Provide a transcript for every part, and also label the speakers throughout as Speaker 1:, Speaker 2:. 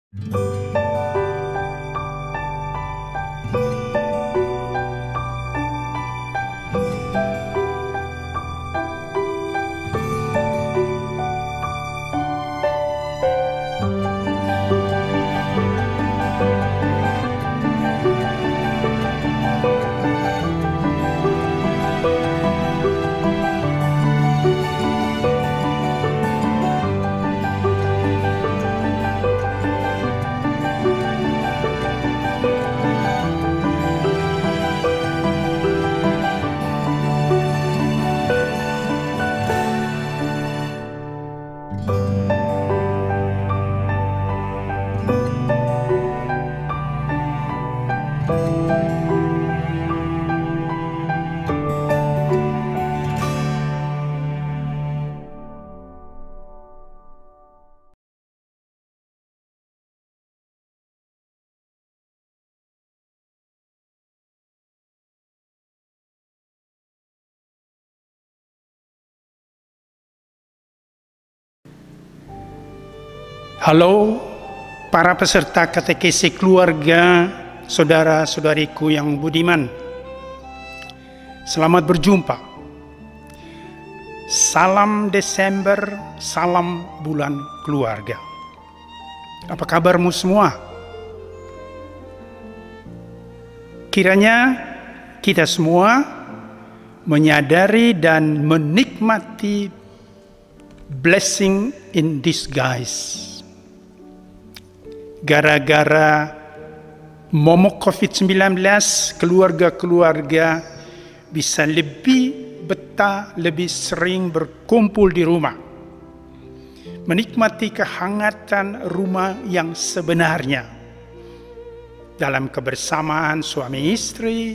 Speaker 1: Halo para peserta katekesi keluarga, saudara-saudariku yang budiman. Selamat berjumpa. Salam Desember, salam bulan keluarga. Apa kabarmu semua? Kiranya kita semua menyadari dan menikmati blessing in disguise. Gara-gara momok COVID-19, keluarga-keluarga bisa lebih betah, lebih sering berkumpul di rumah. Menikmati kehangatan rumah yang sebenarnya. Dalam kebersamaan suami istri,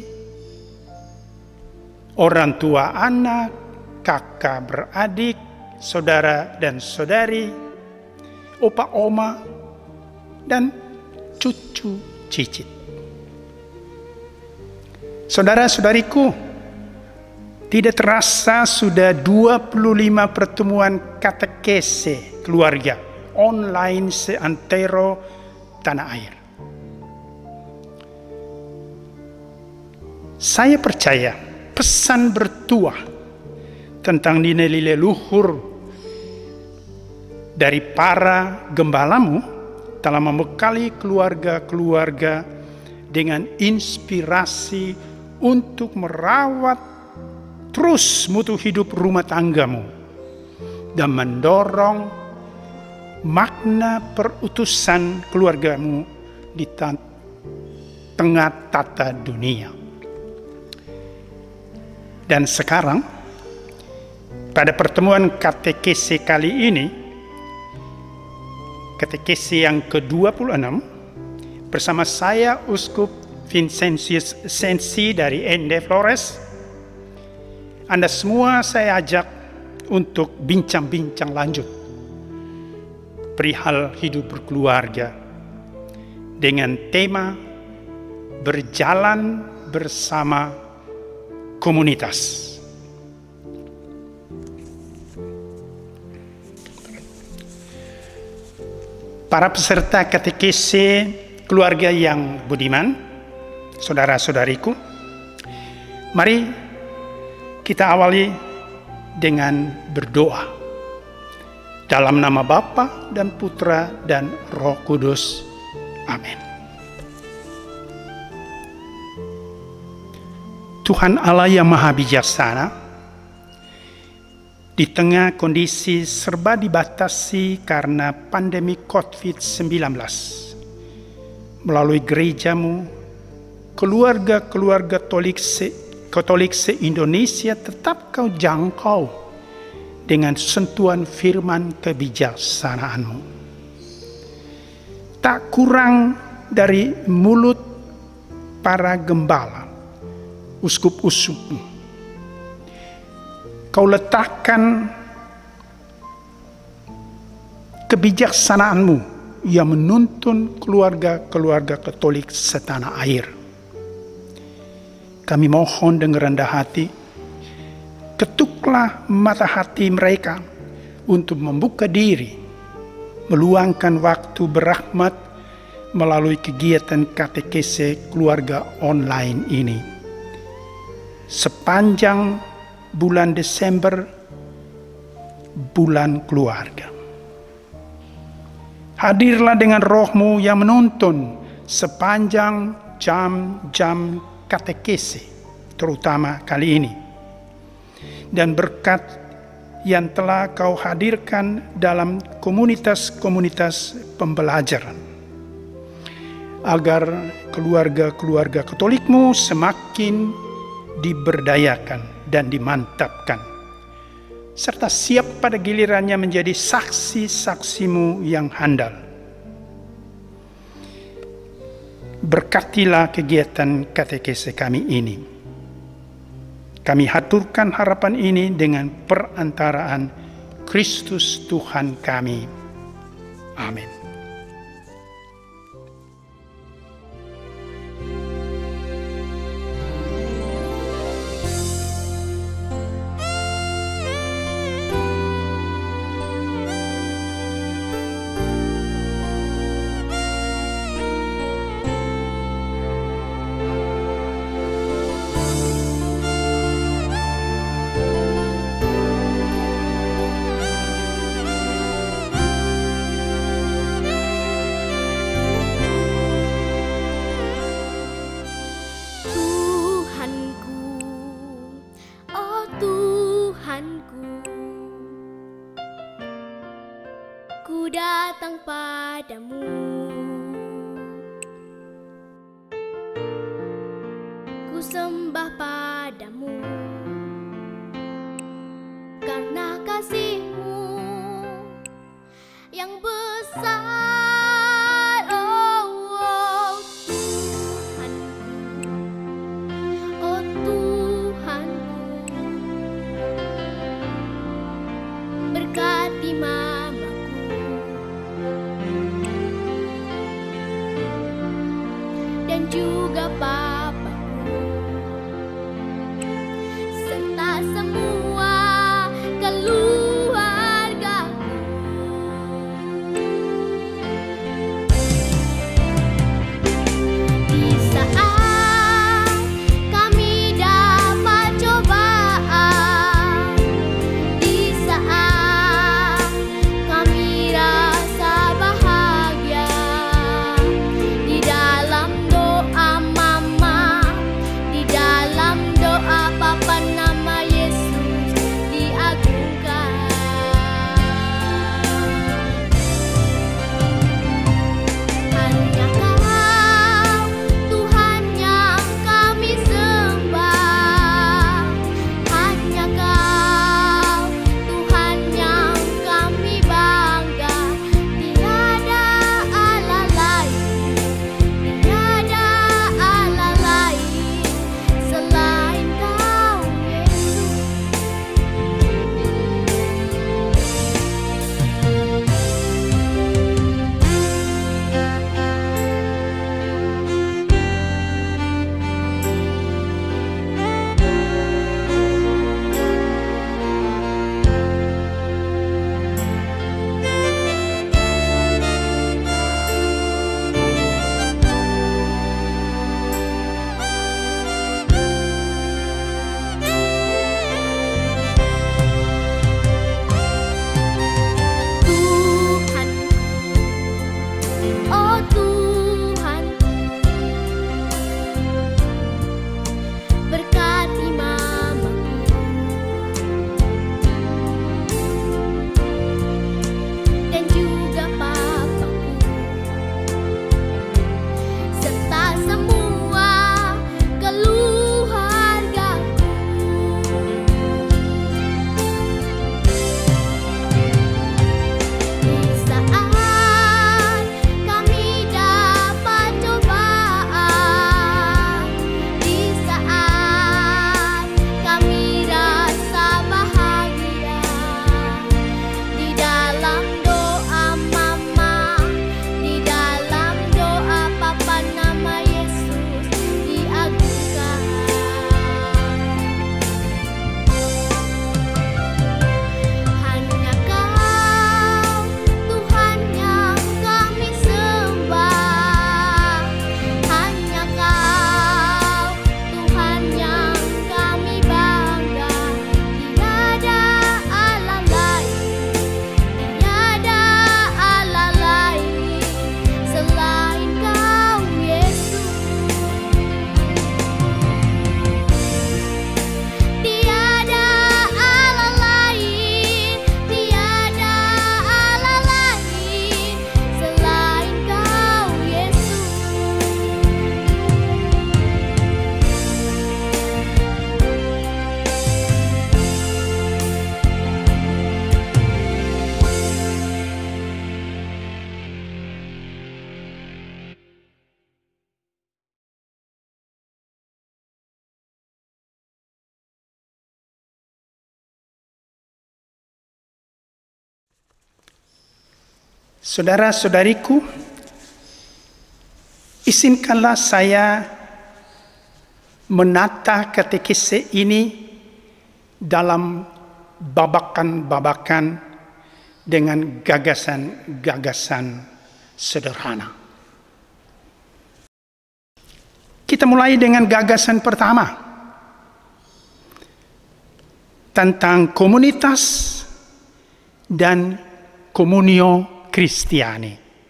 Speaker 1: orang tua anak, kakak beradik, saudara dan saudari, opa oma, dan cucu cicit. Saudara-saudariku, tidak terasa sudah 25 pertemuan katekese keluarga online seantero tanah air. Saya percaya pesan bertuah tentang nilai-nilai luhur dari para gembalamu telah membekali keluarga-keluarga dengan inspirasi untuk merawat terus mutu hidup rumah tanggamu dan mendorong makna perutusan keluargamu di tengah tata dunia. Dan sekarang, pada pertemuan katekesi kali ini, katekesi yang ke-26 bersama saya Uskup Vincentius Sensi dari Ende Flores. Anda semua saya ajak untuk bincang-bincang lanjut perihal hidup berkeluarga dengan tema berjalan bersama komunitas. Para peserta katekesi keluarga yang budiman, saudara-saudariku, mari kita awali dengan berdoa. Dalam nama Bapa dan Putra dan Roh Kudus. Amin. Tuhan Allah yang Maha Bijaksana, di tengah kondisi serba dibatasi karena pandemi COVID-19, melalui gerejamu, keluarga-keluarga Katolik se-Indonesia tetap kau jangkau dengan sentuhan firman kebijaksanaanmu. Tak kurang dari mulut para gembala, uskup-uskupmu, kau letakkan kebijaksanaanmu yang menuntun keluarga-keluarga Katolik setanah air. Kami mohon dengan rendah hati, ketuklah mata hati mereka untuk membuka diri, meluangkan waktu berahmat melalui kegiatan katekese keluarga online ini. Sepanjang bulan Desember, bulan keluarga. Hadirlah dengan rohmu yang menonton sepanjang jam-jam katekese, terutama kali ini. Dan berkat yang telah kau hadirkan dalam komunitas-komunitas pembelajaran, agar keluarga-keluarga Katolikmu semakin diberdayakan dan dimantapkan, serta siap pada gilirannya menjadi saksi-saksimu yang handal. Berkatilah kegiatan katekese kami ini. Kami haturkan harapan ini dengan perantaraan Kristus Tuhan kami. Amin.
Speaker 2: Ku datang padamu, ku sembah padamu, karena kasih-Mu yang besar. Oh Tuhanku, oh Tuhanku, berkati dan juga Papaku, serta semua keluargaku. Di saat kami dapat cobaan, di saat kami rasa bahagia, di dalam doa Mama
Speaker 1: Saudara-saudariku, izinkanlah saya menata katekese ini dalam babakan-babakan dengan gagasan-gagasan sederhana. Kita mulai dengan gagasan pertama tentang komunitas dan komunio Kristiani.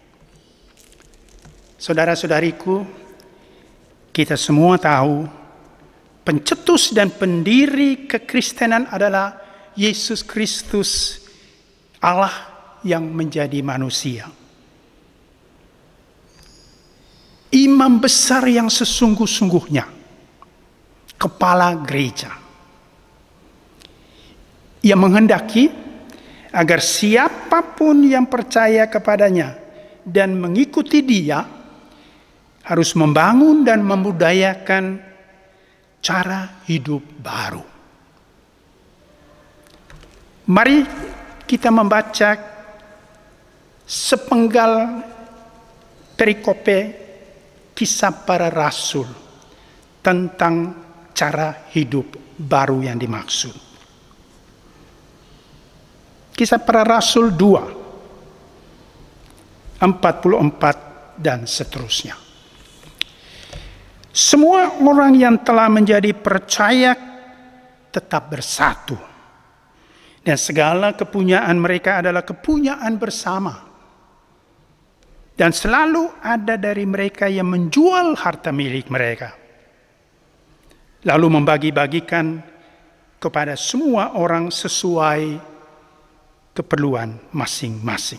Speaker 1: Saudara-saudariku, kita semua tahu pencetus dan pendiri kekristenan adalah Yesus Kristus, Allah yang menjadi manusia. Imam besar yang sesungguh-sungguhnya, kepala gereja. Ia menghendaki agar siapapun yang percaya kepadanya dan mengikuti dia harus membangun dan membudayakan cara hidup baru. Mari kita membaca sepenggal perikope Kisah Para Rasul tentang cara hidup baru yang dimaksud. Kisah Para Rasul 2, 44 dan seterusnya. Semua orang yang telah menjadi percaya tetap bersatu. Dan segala kepunyaan mereka adalah kepunyaan bersama. Dan selalu ada dari mereka yang menjual harta milik mereka, lalu membagi-bagikan kepada semua orang sesuai keperluan masing-masing.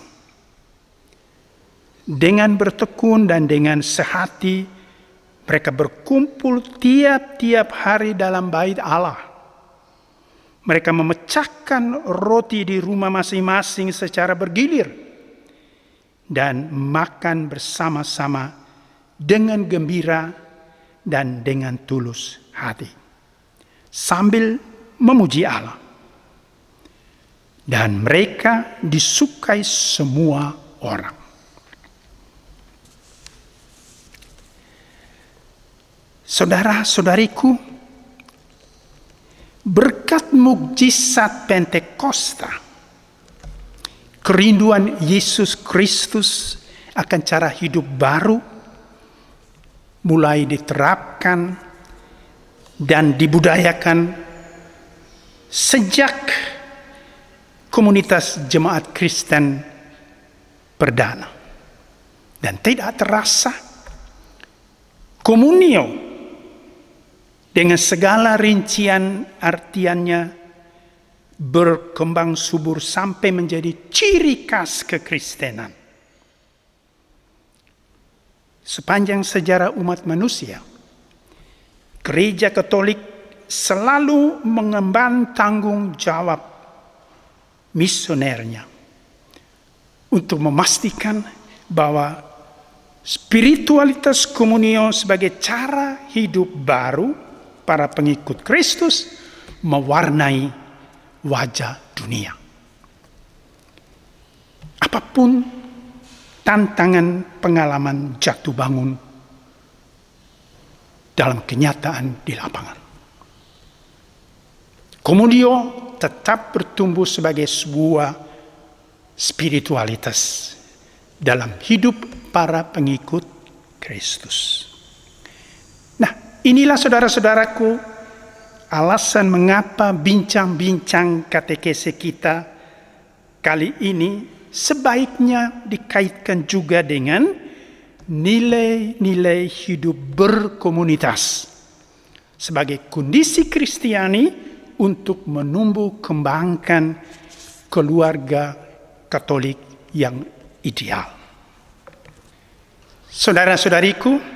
Speaker 1: Dengan bertekun dan dengan sehati, mereka berkumpul tiap-tiap hari dalam bait Allah. Mereka memecahkan roti di rumah masing-masing secara bergilir dan makan bersama-sama dengan gembira dan dengan tulus hati, sambil memuji Allah. Dan mereka disukai semua orang. Saudara-saudariku, berkat mukjizat Pentakosta, kerinduan Yesus Kristus akan cara hidup baru mulai diterapkan dan dibudayakan sejak komunitas jemaat Kristen perdana. Dan tidak terasa komunio dengan segala rincian artiannya berkembang subur sampai menjadi ciri khas kekristenan. Sepanjang sejarah umat manusia, Gereja Katolik selalu mengemban tanggung jawab misionernya untuk memastikan bahwa spiritualitas komunio sebagai cara hidup baru para pengikut Kristus mewarnai wajah dunia. Apapun tantangan pengalaman jatuh bangun dalam kenyataan di lapangan, komunio tetap bertumbuh sebagai sebuah spiritualitas dalam hidup para pengikut Kristus. Nah, inilah saudara-saudaraku alasan mengapa bincang-bincang katekese kita kali ini sebaiknya dikaitkan juga dengan nilai-nilai hidup berkomunitas sebagai kondisi Kristiani untuk menumbuh kembangkan keluarga Katolik yang ideal. Saudara-saudariku,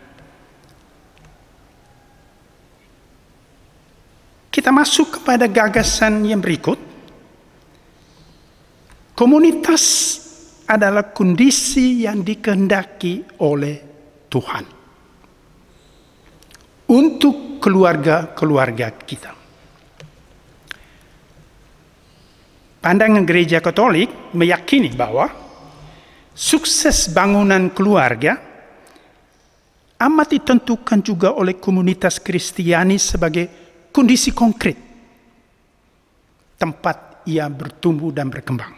Speaker 1: kita masuk kepada gagasan yang berikut. Komunitas adalah kondisi yang dikehendaki oleh Tuhan untuk keluarga-keluarga kita. Pandangan Gereja Katolik meyakini bahwa Sukses bangunan keluarga amat ditentukan juga oleh komunitas Kristiani sebagai kondisi konkret tempat ia bertumbuh dan berkembang.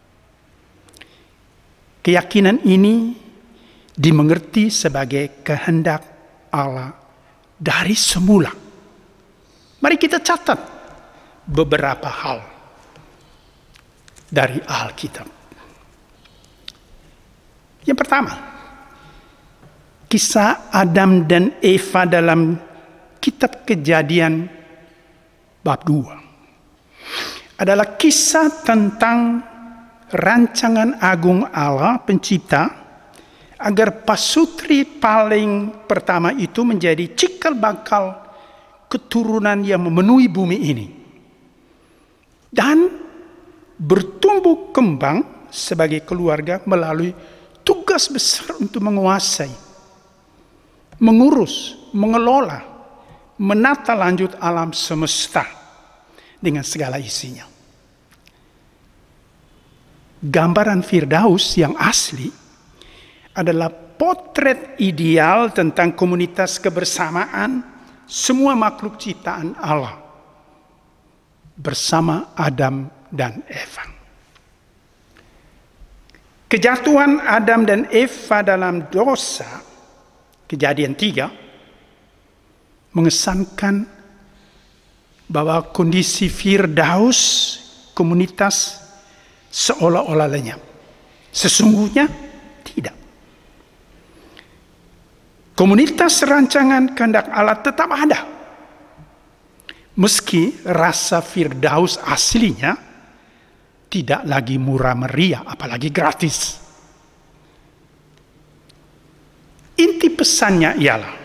Speaker 1: Keyakinan ini dimengerti sebagai kehendak Allah dari semula. Mari kita catat beberapa hal dari Alkitab. Yang pertama, kisah Adam dan Eva dalam kitab Kejadian bab 2 adalah kisah tentang rancangan agung Allah pencipta agar pasutri paling pertama itu menjadi cikal bakal keturunan yang memenuhi bumi ini dan bertumbuh kembang sebagai keluarga melalui tugas besar untuk menguasai, mengurus, mengelola, menata lanjut alam semesta dengan segala isinya. Gambaran Firdaus yang asli adalah potret ideal tentang komunitas kebersamaan semua makhluk ciptaan Allah bersama Adam dan Eva. Kejatuhan Adam dan Eva dalam dosa, Kejadian 3, mengesankan bahwa kondisi Firdaus komunitas seolah-olah lenyap. Sesungguhnya tidak. Komunitas rancangan kehendak Allah tetap ada. Meski rasa Firdaus aslinya tidak lagi murah meriah, apalagi gratis. Inti pesannya ialah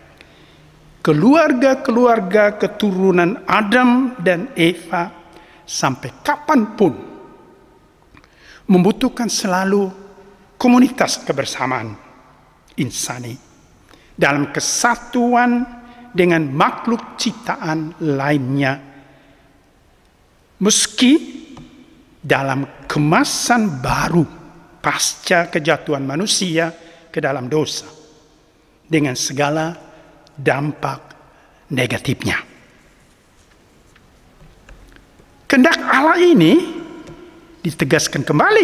Speaker 1: keluarga-keluarga keturunan Adam dan Eva sampai kapanpun membutuhkan selalu komunitas kebersamaan insani dalam kesatuan dengan makhluk ciptaan lainnya, meski dalam kemasan baru pasca kejatuhan manusia ke dalam dosa dengan segala dampak negatifnya. Kehendak Allah ini ditegaskan kembali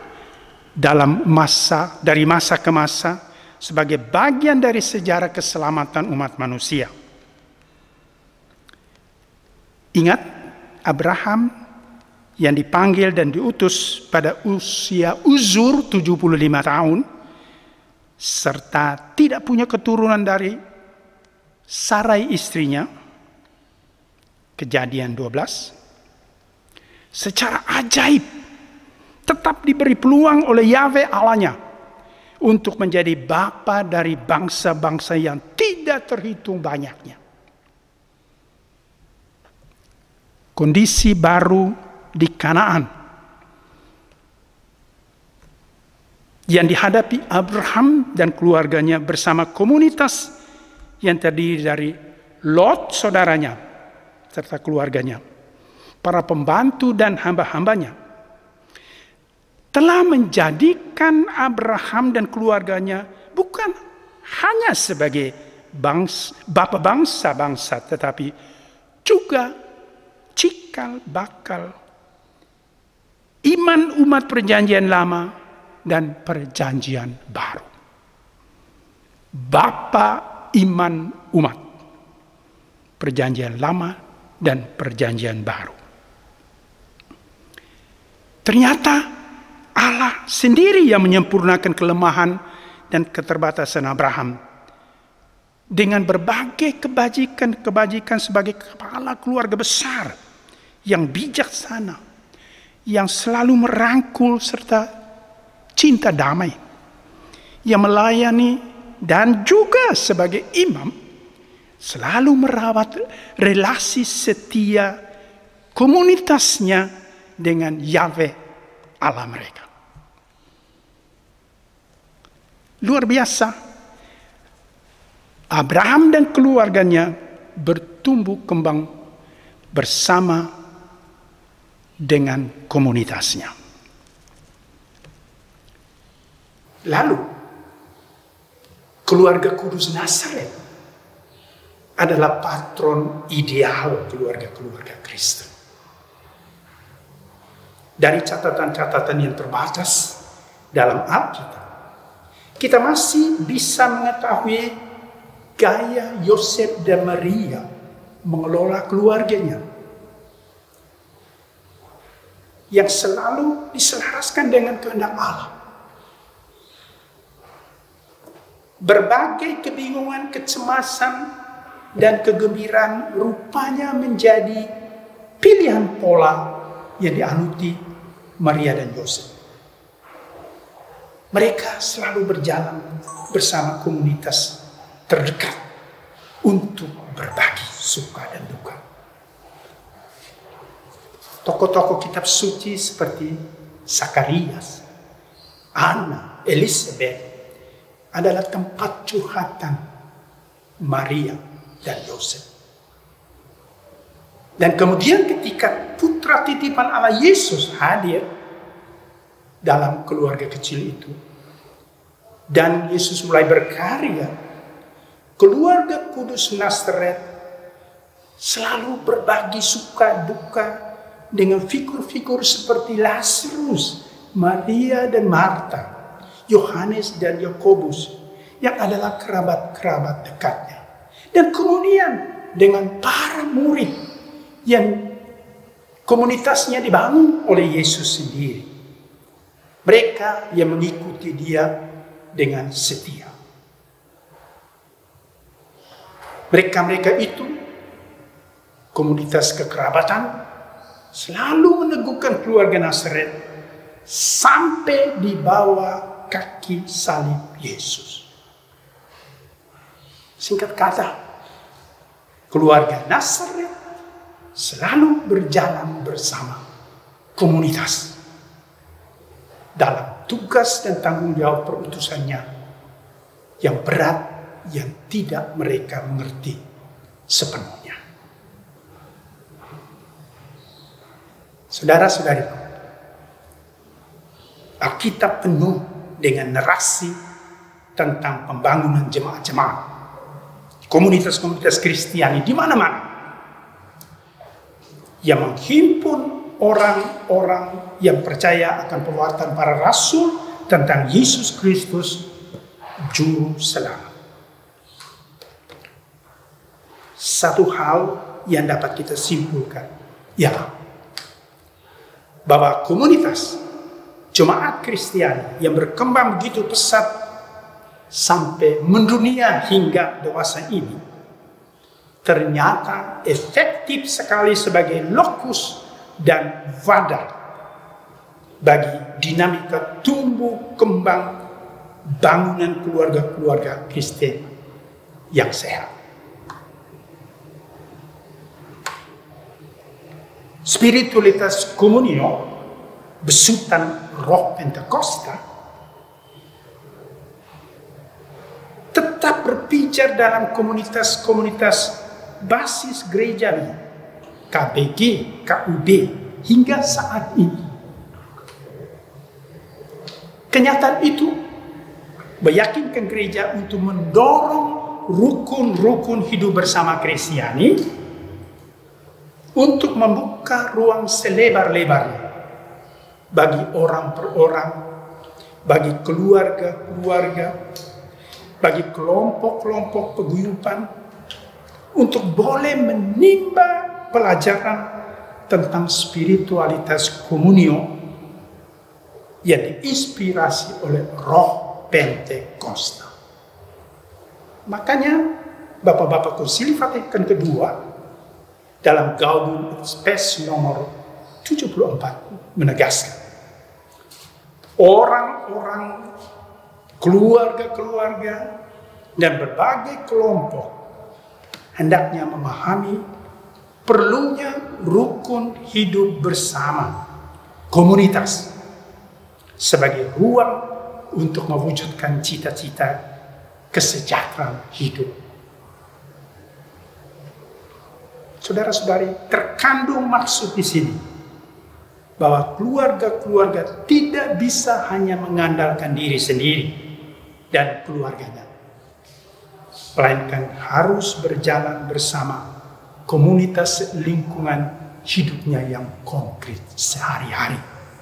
Speaker 1: dari masa ke masa sebagai bagian dari sejarah keselamatan umat manusia. Ingat Abraham yang dipanggil dan diutus pada usia uzur 75 tahun, serta tidak punya keturunan dari Sarai istrinya, Kejadian 12, secara ajaib tetap diberi peluang oleh Yahweh Allahnya untuk menjadi bapa dari bangsa-bangsa yang tidak terhitung banyaknya. Kondisi baru di Kanaan yang dihadapi Abraham dan keluarganya bersama komunitas yang terdiri dari Lot saudaranya serta keluarganya, para pembantu dan hamba-hambanya, telah menjadikan Abraham dan keluarganya bukan hanya sebagai bapa bangsa-bangsa, tetapi juga cikal bakal iman umat perjanjian lama dan perjanjian baru. Bapa iman umat perjanjian lama dan perjanjian baru. Ternyata Allah sendiri yang menyempurnakan kelemahan dan keterbatasan Abraham dengan berbagai kebajikan sebagai kepala keluarga besar yang bijaksana, yang selalu merangkul serta cinta damai, yang melayani dan juga sebagai imam selalu merawat relasi setia komunitasnya dengan Yahweh Allah mereka. Luar biasa. Abraham dan keluarganya bertumbuh kembang bersama dengan komunitasnya. Lalu, keluarga kudus Nazaret adalah patron ideal keluarga-keluarga Kristen. Dari catatan-catatan yang terbatas dalam Alkitab, kita masih bisa mengetahui gaya Yosef dan Maria mengelola keluarganya, yang selalu diselaraskan dengan kehendak Allah. Berbagai kebingungan, kecemasan, dan kegembiraan rupanya menjadi pilihan pola yang dianuti Maria dan Yosef. Mereka selalu berjalan bersama komunitas terdekat untuk berbagi suka dan duka. Tokoh-tokoh kitab suci seperti Zakarias, Anna, Elizabeth adalah tempat curhatan Maria dan Yosef. Dan kemudian ketika putra titipan Allah Yesus hadir dalam keluarga kecil itu, dan Yesus mulai berkarya, keluarga kudus Nazaret selalu berbagi suka duka dengan figur-figur seperti Lazarus, Maria dan Marta, Yohanes dan Yakobus yang adalah kerabat-kerabat dekatnya. Dan kemudian dengan para murid yang komunitasnya dibangun oleh Yesus sendiri. Mereka yang mengikuti dia dengan setia. Mereka-mereka itu, komunitas kekerabatan, selalu meneguhkan keluarga Nazaret sampai di bawah kaki salib Yesus. Singkat kata, keluarga Nazaret selalu berjalan bersama komunitas dalam tugas dan tanggung jawab perutusannya yang berat, yang tidak mereka mengerti sepenuhnya. Saudara-saudariku, Alkitab penuh dengan narasi tentang pembangunan jemaat-jemaat, komunitas-komunitas Kristiani di mana-mana yang menghimpun orang-orang yang percaya akan perbuatan para rasul tentang Yesus Kristus, Juru Selamat. Satu hal yang dapat kita simpulkan, ya, bahwa komunitas jemaat Kristiani yang berkembang begitu pesat sampai mendunia hingga dewasa ini, ternyata efektif sekali sebagai lokus dan wadah bagi dinamika tumbuh kembang bangunan keluarga-keluarga Kristen yang sehat. Spiritualitas komunio, besutan roh Pentakosta, tetap berpijar dalam komunitas-komunitas basis gerejawi, KBG, KUD, hingga saat ini. Kenyataan itu meyakinkan gereja untuk mendorong rukun-rukun hidup bersama Kristiani untuk membuka ruang selebar-lebarnya bagi orang per orang, bagi keluarga-keluarga, bagi kelompok-kelompok peguyupan, untuk boleh menimba pelajaran tentang spiritualitas komunio yang diinspirasi oleh roh Pentakosta. Makanya Bapak-Bapak Konsili Vatikan II dalam Gaudium et Spes nomor 74 menegaskan, orang-orang, keluarga-keluarga, dan berbagai kelompok hendaknya memahami perlunya rukun hidup bersama komunitas sebagai ruang untuk mewujudkan cita-cita kesejahteraan hidup. Saudara-saudari, terkandung maksud di sini bahwa keluarga-keluarga tidak bisa hanya mengandalkan diri sendiri dan keluarganya, melainkan harus berjalan bersama komunitas lingkungan hidupnya yang konkret sehari-hari.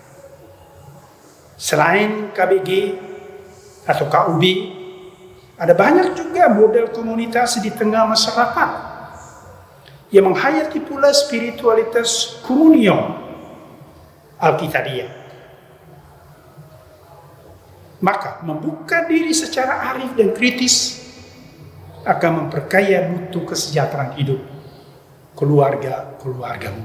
Speaker 1: Selain KBG atau KUB, ada banyak juga model komunitas di tengah masyarakat yang menghayati pula spiritualitas komunio Alkitadiah. Maka membuka diri secara arif dan kritis akan memperkaya mutu kesejahteraan hidup keluarga-keluargamu.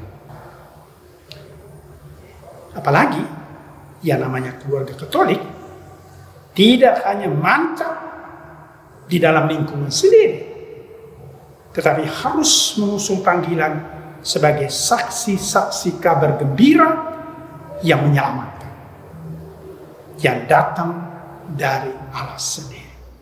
Speaker 1: Apalagi yang namanya keluarga Katolik tidak hanya mantap di dalam lingkungan sendiri, tetapi harus mengusung panggilan sebagai saksi-saksi kabar gembira yang menyelamatkan, yang datang dari Allah sendiri.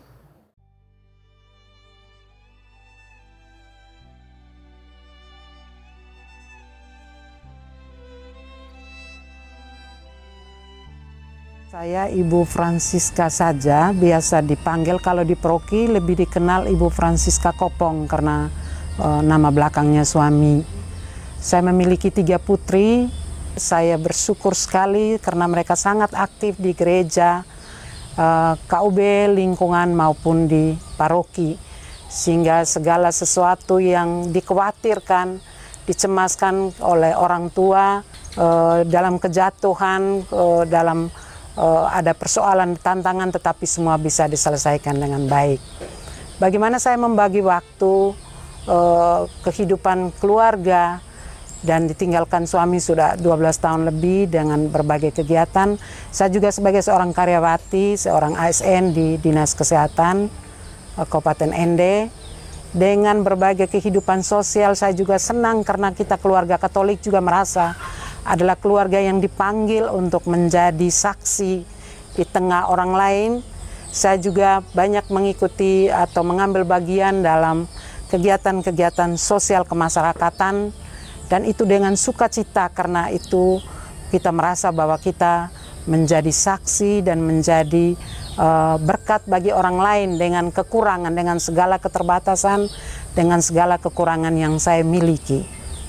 Speaker 3: Saya Ibu Francisca saja, biasa dipanggil kalau di paroki lebih dikenal Ibu Francisca Kopong karena nama belakangnya suami. Saya memiliki 3 putri. Saya bersyukur sekali karena mereka sangat aktif di gereja, KUB, lingkungan maupun di paroki. Sehingga segala sesuatu yang dikhawatirkan, dicemaskan oleh orang tua dalam kejatuhan, dalam ada persoalan, tantangan, tetapi semua bisa diselesaikan dengan baik. Bagaimana saya membagi waktu, kehidupan keluarga, dan ditinggalkan suami sudah 12 tahun lebih dengan berbagai kegiatan. Saya juga sebagai seorang karyawati, seorang ASN di Dinas Kesehatan Kabupaten Ende. Dengan berbagai kehidupan sosial, saya juga senang karena kita keluarga Katolik juga merasa adalah keluarga yang dipanggil untuk menjadi saksi di tengah orang lain. Saya juga banyak mengikuti atau mengambil bagian dalam kegiatan-kegiatan sosial kemasyarakatan, dan itu dengan sukacita karena itu kita merasa bahwa kita menjadi saksi dan menjadi berkat bagi orang lain dengan kekurangan, dengan segala keterbatasan, dengan segala kekurangan yang saya miliki.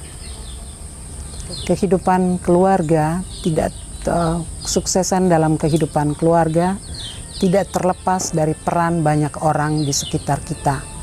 Speaker 3: Kehidupan keluarga tidak kesuksesan dalam kehidupan keluarga tidak terlepas dari peran banyak orang di sekitar kita.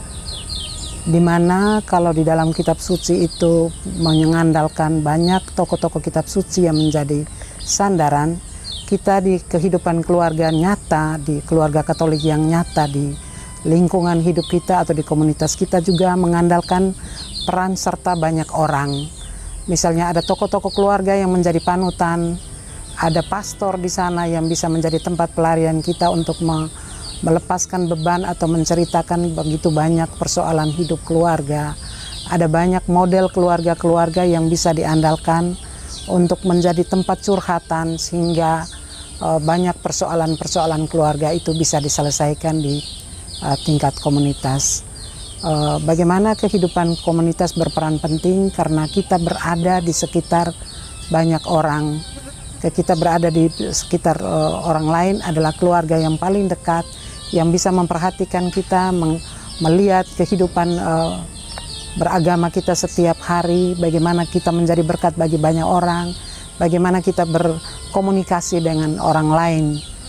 Speaker 3: Dimana kalau di dalam kitab suci itu mengandalkan banyak tokoh-tokoh kitab suci yang menjadi sandaran, kita di kehidupan keluarga nyata, di keluarga Katolik yang nyata, di lingkungan hidup kita atau di komunitas kita juga mengandalkan peran serta banyak orang. Misalnya ada tokoh-tokoh keluarga yang menjadi panutan, ada pastor di sana yang bisa menjadi tempat pelarian kita untuk melepaskan beban atau menceritakan begitu banyak persoalan hidup keluarga. Ada banyak model keluarga-keluarga yang bisa diandalkan untuk menjadi tempat curhatan sehingga banyak persoalan-persoalan keluarga itu bisa diselesaikan di tingkat komunitas. Bagaimana kehidupan komunitas berperan penting karena kita berada di sekitar banyak orang. Kita berada di sekitar orang lain adalah keluarga yang paling dekat, yang bisa memperhatikan kita, melihat kehidupan beragama kita setiap hari, bagaimana kita menjadi berkat bagi banyak orang, bagaimana kita berkomunikasi dengan orang lain.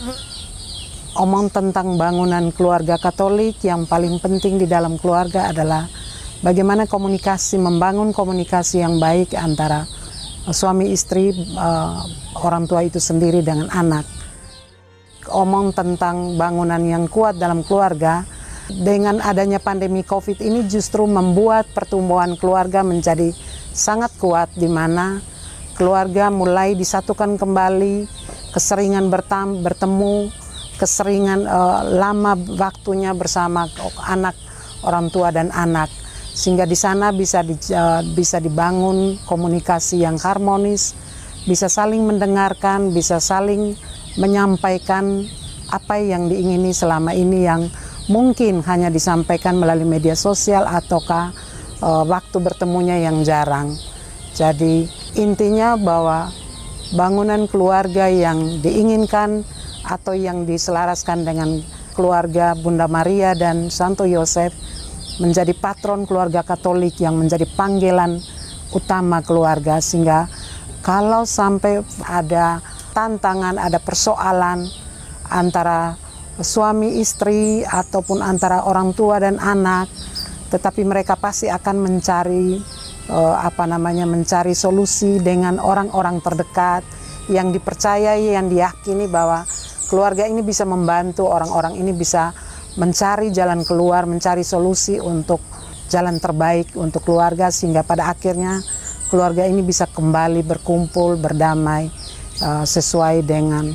Speaker 3: Omong tentang bangunan keluarga Katolik, yang paling penting di dalam keluarga adalah bagaimana komunikasi, membangun komunikasi yang baik antara suami istri, orang tua itu sendiri dengan anak. Omong tentang bangunan yang kuat dalam keluarga, dengan adanya pandemi COVID ini justru membuat pertumbuhan keluarga menjadi sangat kuat, di mana keluarga mulai disatukan kembali, keseringan bertemu, keseringan lama waktunya bersama anak, orang tua dan anak, sehingga di sana bisa dibangun komunikasi yang harmonis, bisa saling mendengarkan, bisa saling menyampaikan apa yang diingini selama ini yang mungkin hanya disampaikan melalui media sosial ataukah waktu bertemunya yang jarang. Jadi intinya bahwa bangunan keluarga yang diinginkan atau yang diselaraskan dengan keluarga Bunda Maria dan Santo Yosef menjadi patron keluarga Katolik yang menjadi panggilan utama keluarga, sehingga kalau sampai ada tantangan, ada persoalan antara suami istri ataupun antara orang tua dan anak, tetapi mereka pasti akan mencari mencari solusi dengan orang-orang terdekat yang dipercayai, yang diyakini bahwa keluarga ini bisa membantu, orang-orang ini bisa mencari jalan keluar, mencari solusi untuk jalan terbaik untuk keluarga, sehingga pada akhirnya keluarga ini bisa kembali berkumpul, berdamai sesuai dengan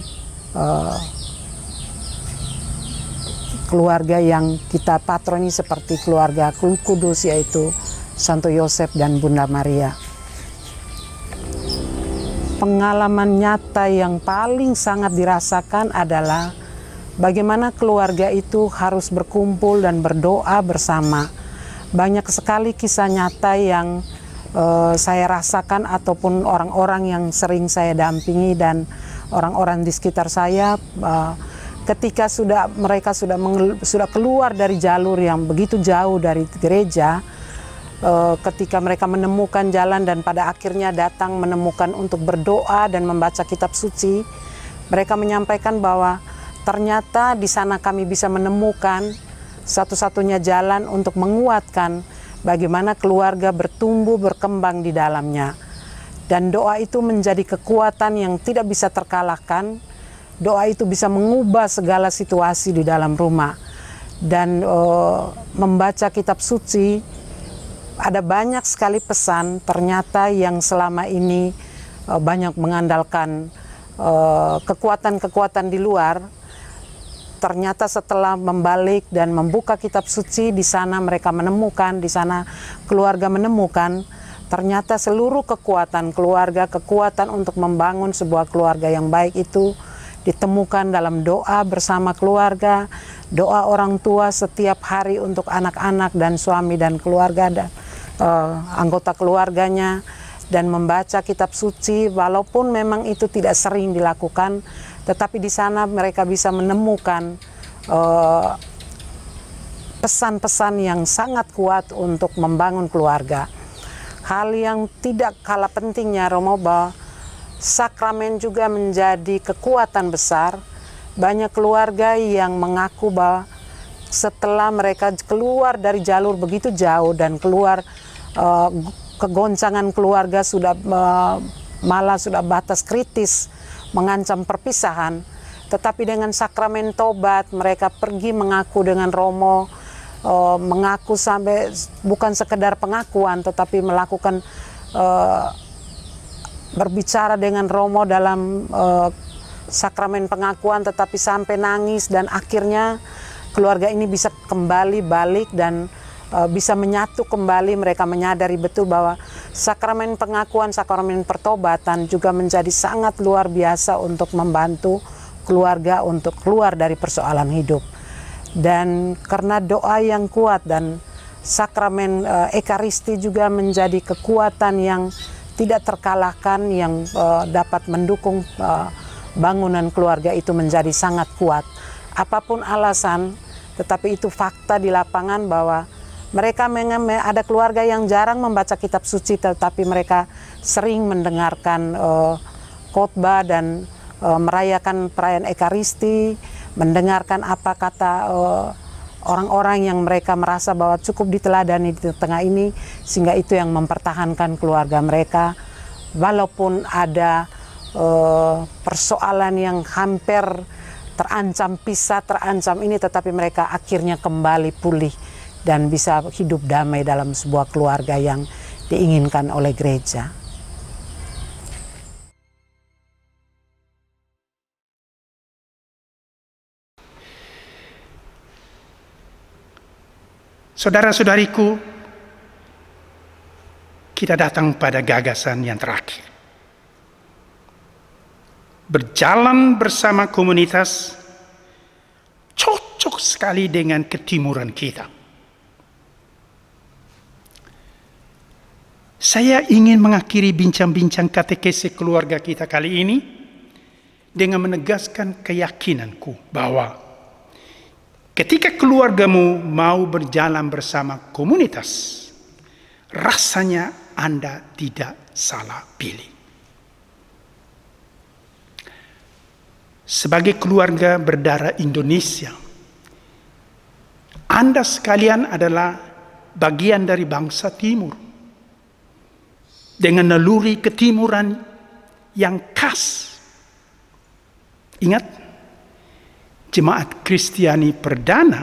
Speaker 3: keluarga yang kita patroni seperti keluarga kudus, yaitu Santo Yosef dan Bunda Maria. Pengalaman nyata yang paling sangat dirasakan adalah bagaimana keluarga itu harus berkumpul dan berdoa bersama. Banyak sekali kisah nyata yang saya rasakan ataupun orang-orang yang sering saya dampingi dan orang-orang di sekitar saya, ketika mereka sudah keluar dari jalur yang begitu jauh dari gereja, ketika mereka menemukan jalan dan pada akhirnya datang menemukan untuk berdoa dan membaca kitab suci, mereka menyampaikan bahwa ternyata di sana kami bisa menemukan satu-satunya jalan untuk menguatkan bagaimana keluarga bertumbuh berkembang di dalamnya. Dan doa itu menjadi kekuatan yang tidak bisa terkalahkan. Doa itu bisa mengubah segala situasi di dalam rumah. Dan membaca kitab suci, ada banyak sekali pesan ternyata yang selama ini banyak mengandalkan kekuatan-kekuatan di luar. Ternyata setelah membalik dan membuka kitab suci, di sana mereka menemukan, di sana keluarga menemukan, ternyata seluruh kekuatan keluarga, kekuatan untuk membangun sebuah keluarga yang baik itu ditemukan dalam doa bersama keluarga, doa orang tua setiap hari untuk anak-anak dan suami dan keluarga dan anggota keluarganya, dan membaca kitab suci walaupun memang itu tidak sering dilakukan, tetapi di sana mereka bisa menemukan pesan-pesan yang sangat kuat untuk membangun keluarga. Hal yang tidak kalah pentingnya, Romo, bahwa sakramen juga menjadi kekuatan besar. Banyak keluarga yang mengaku bahwa setelah mereka keluar dari jalur begitu jauh dan keluar kegoncangan keluarga malah sudah batas kritis, mengancam perpisahan, tetapi dengan sakramen tobat mereka pergi mengaku dengan Romo, mengaku sampai bukan sekedar pengakuan tetapi melakukan berbicara dengan Romo dalam sakramen pengakuan, tetapi sampai nangis, dan akhirnya keluarga ini bisa kembali balik dan bisa menyatu kembali. Mereka menyadari betul bahwa sakramen pengakuan, sakramen pertobatan juga menjadi sangat luar biasa untuk membantu keluarga untuk keluar dari persoalan hidup. Dan karena doa yang kuat dan sakramen Ekaristi juga menjadi kekuatan yang tidak terkalahkan, yang dapat mendukung bangunan keluarga itu menjadi sangat kuat. Apapun alasan, tetapi itu fakta di lapangan bahwa mereka ada keluarga yang jarang membaca kitab suci, tetapi mereka sering mendengarkan khotbah dan merayakan perayaan Ekaristi, mendengarkan apa kata orang-orang yang mereka merasa bahwa cukup diteladani di tengah ini, sehingga itu yang mempertahankan keluarga mereka. Walaupun ada persoalan yang hampir terancam pisah, terancam ini, tetapi mereka akhirnya kembali pulih dan bisa hidup damai dalam sebuah keluarga yang diinginkan oleh gereja.
Speaker 1: Saudara-saudariku, kita datang pada gagasan yang terakhir. Berjalan bersama komunitas cocok sekali dengan ketimuran kita. Saya ingin mengakhiri bincang-bincang katekesi keluarga kita kali ini dengan menegaskan keyakinanku bahwa ketika keluargamu mau berjalan bersama komunitas, rasanya Anda tidak salah pilih. Sebagai keluarga berdarah Indonesia, Anda sekalian adalah bagian dari bangsa Timur dengan naluri ketimuran yang khas. Ingat, Jemaat Kristiani Perdana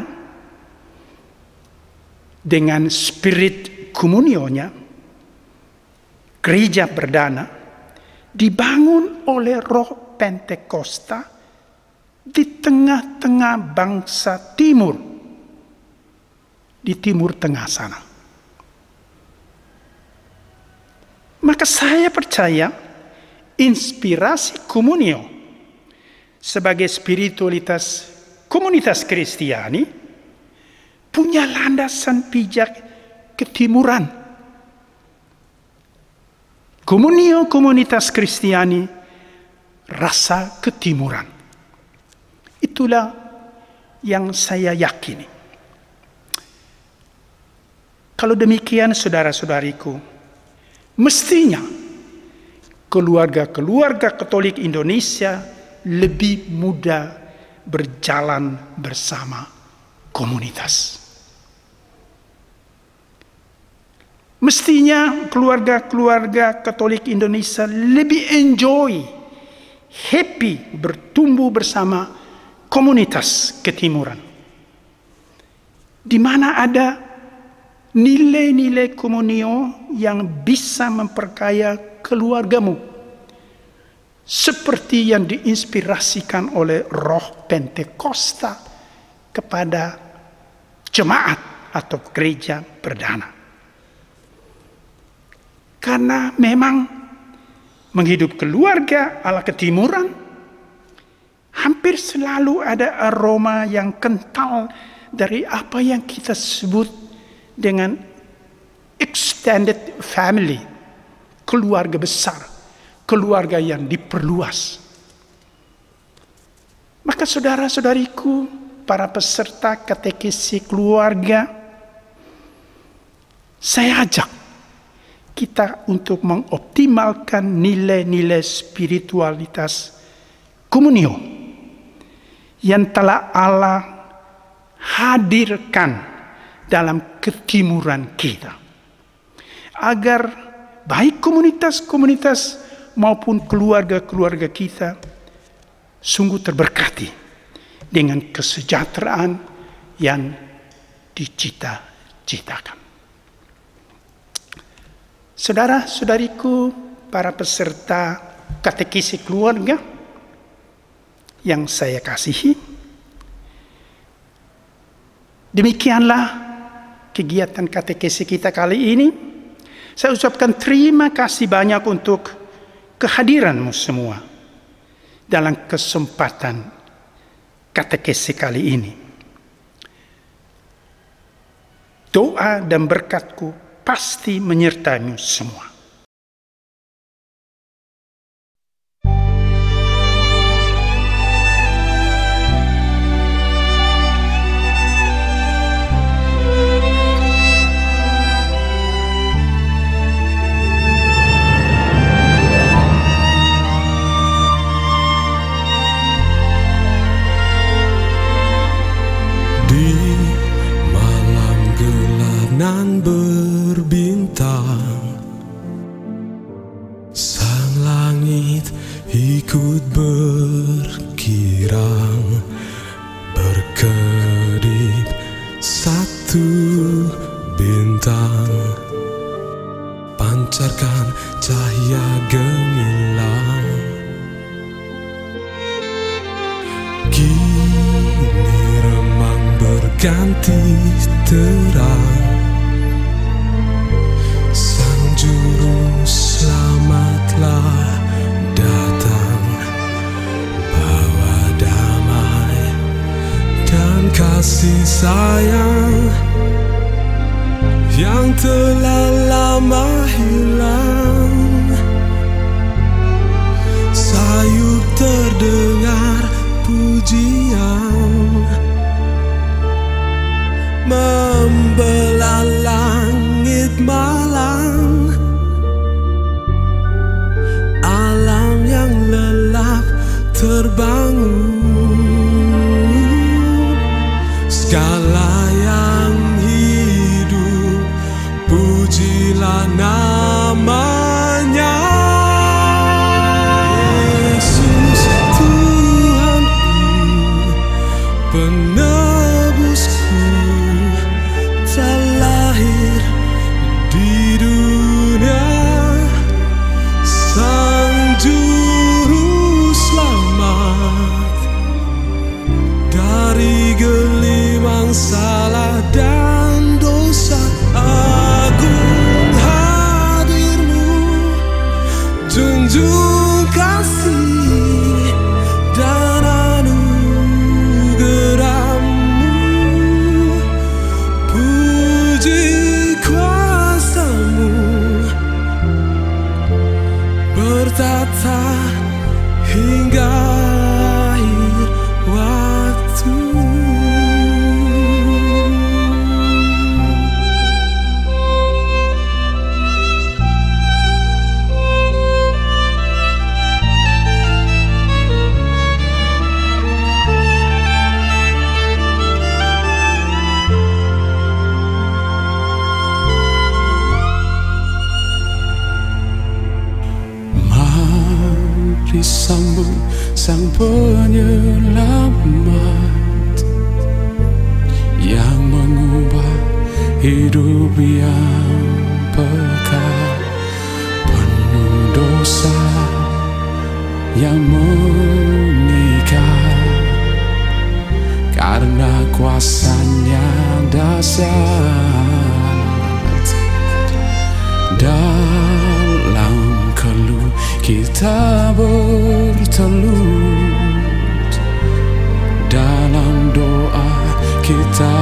Speaker 1: dengan spirit komunionya, gereja perdana dibangun oleh Roh Pentakosta di tengah-tengah bangsa Timur, di Timur Tengah sana. Maka saya percaya inspirasi komunio sebagai spiritualitas komunitas Kristiani punya landasan pijak ketimuran. Komunio komunitas Kristiani rasa ketimuran. Itulah yang saya yakini. Kalau demikian saudara-saudariku, mestinya keluarga-keluarga Katolik Indonesia lebih mudah berjalan bersama komunitas. Mestinya keluarga-keluarga Katolik Indonesia lebih enjoy, happy bertumbuh bersama komunitas ketimuran, di mana ada nilai-nilai komunio yang bisa memperkaya keluargamu, seperti yang diinspirasikan oleh Roh Pentakosta kepada jemaat atau gereja perdana. Karena memang menghidup keluarga ala ketimuran hampir selalu ada aroma yang kental dari apa yang kita sebut dengan extended family, keluarga besar, keluarga yang diperluas. Maka saudara-saudariku, para peserta katekesi keluarga, saya ajak kita untuk mengoptimalkan nilai-nilai spiritualitas komunio yang telah Allah hadirkan dalam ketimuran kita, agar baik komunitas-komunitas maupun keluarga-keluarga kita sungguh terberkati dengan kesejahteraan yang dicita-citakan. Saudara-saudariku, para peserta katekesi keluarga yang saya kasihi, demikianlah kegiatan katekesi kita kali ini. Saya ucapkan terima kasih banyak untuk kehadiranmu semua dalam kesempatan katekesi kali ini. Doa dan berkatku pasti menyertaimu semua.
Speaker 4: Nan berbintang, sang langit ikut berkirang, berkedip satu bintang, pancarkan cahaya gemilang. Kini remang berganti terang, Juru selamatlah datang, bawa damai dan kasih sayang yang telah lama hilang. membelah langit malam, alam yang lelap terbangun, segala yang hidup pujilah namanya. Yesus Tuhanku, penebusku, terlahir di dunia, Sang Juru Selamat dari gelimang salah dan dosa. Agung hadirmu, junjung kasih dan anugerahmu, puji kuasamu bertata hingga akhir waktu. Mari sambut Sang Penyelamat yang mengubah hidup yang pekal, penuh dosa yang mengikat, karena kuasa-Nya dahsyat. Dalam keluh kita bertelut, dalam doa kita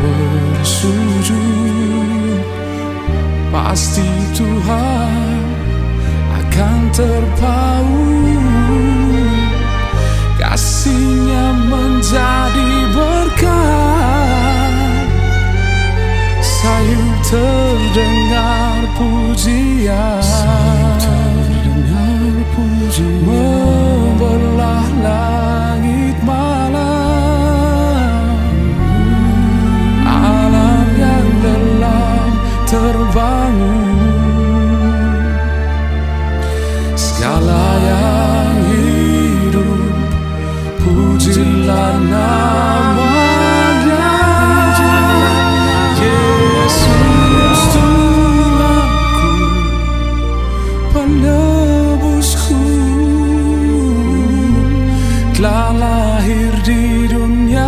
Speaker 4: bersujud, pasti Tuhan akan terpaut, kasih-Nya menjadi berkat, sayup terdengar pujian, membelah langit malam, alam yang dalam terbangun, segala yang hidup pujilah namanya. Yesus Tuhanku, penebusku, telah lahir di dunia,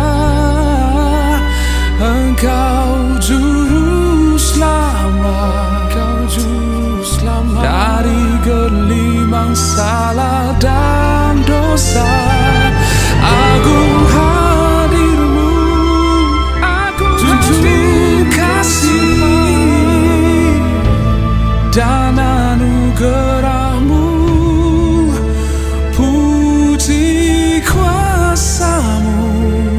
Speaker 4: Engkau Juru Selamat, dari gelimang salah dan dosa. Agung hadirmu, junjung kasih dan anugerahmu, puji kuasamu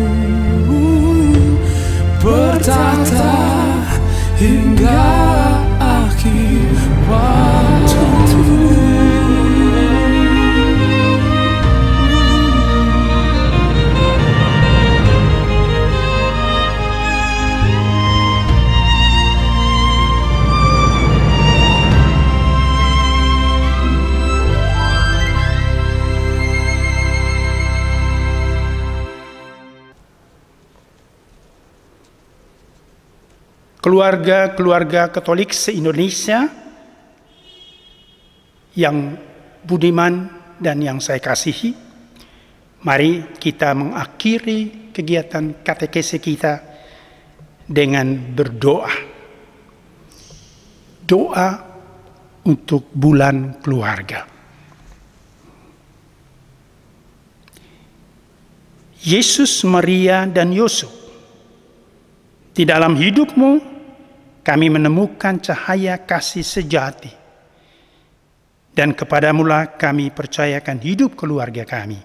Speaker 4: bertata hingga akhir waktu.
Speaker 1: Keluarga-keluarga Katolik se-Indonesia yang budiman dan yang saya kasihi, mari kita mengakhiri kegiatan katekesi kita dengan berdoa. Doa untuk bulan keluarga. Yesus, Maria, dan Yusuf, di dalam hidupmu kami menemukan cahaya kasih sejati, dan kepadamulah kami percayakan hidup keluarga kami.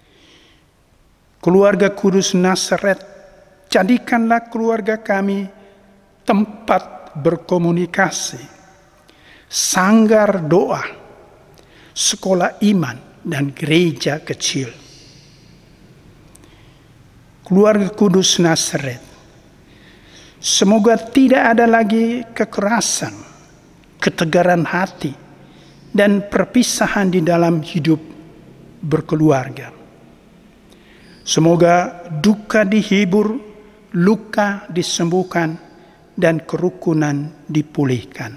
Speaker 1: Keluarga Kudus Nazaret, jadikanlah keluarga kami tempat berkomunikasi, sanggar doa, sekolah iman, dan gereja kecil. Keluarga Kudus Nazaret, semoga tidak ada lagi kekerasan, ketegaran hati, dan perpisahan di dalam hidup berkeluarga. Semoga duka dihibur, luka disembuhkan, dan kerukunan dipulihkan.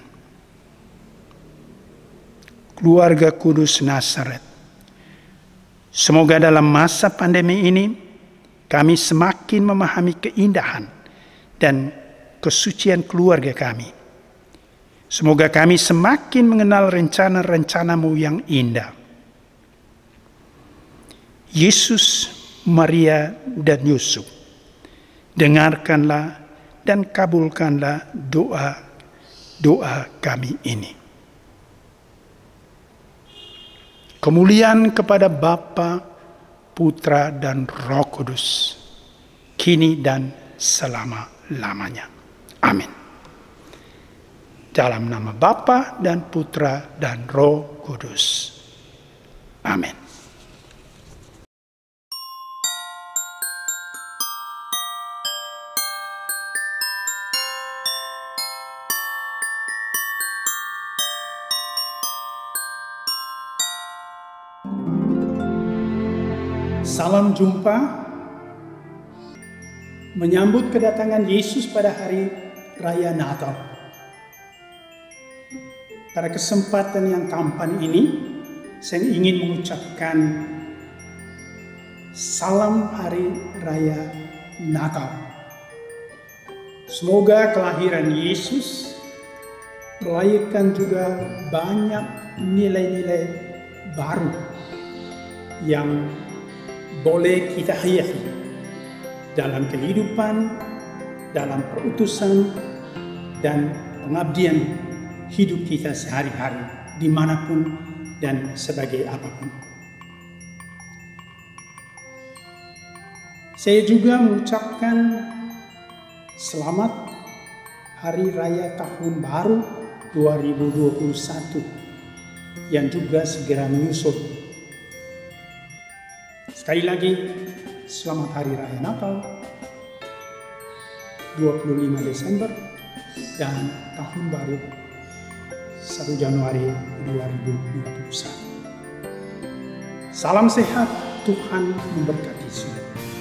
Speaker 1: Keluarga Kudus Nazaret, semoga dalam masa pandemi ini kami semakin memahami keindahan dan kesucian keluarga kami. Semoga kami semakin mengenal rencana-rencana-Mu yang indah. Yesus, Maria, dan Yusuf, dengarkanlah dan kabulkanlah doa kami ini. Kemuliaan kepada Bapa, Putra, dan Roh Kudus, kini dan selama-lamanya. Amin. Dalam nama Bapa dan Putra dan Roh Kudus. Amin. Salam jumpa menyambut kedatangan Yesus pada hari Raya Natal. Pada kesempatan yang tampan ini, saya ingin mengucapkan salam hari Raya Natal. Semoga kelahiran Yesus melahirkan juga banyak nilai-nilai baru yang boleh kita hayati dalam kehidupan, dalam perutusan, dan pengabdian hidup kita sehari-hari, dimanapun dan sebagai apapun. Saya juga mengucapkan selamat Hari Raya Tahun Baru 2021 yang juga segera menyusul. Sekali lagi, selamat Hari Raya Natal 25 Desember dan Tahun Baru 1 Januari 2021. Salam sehat, Tuhan memberkati semua.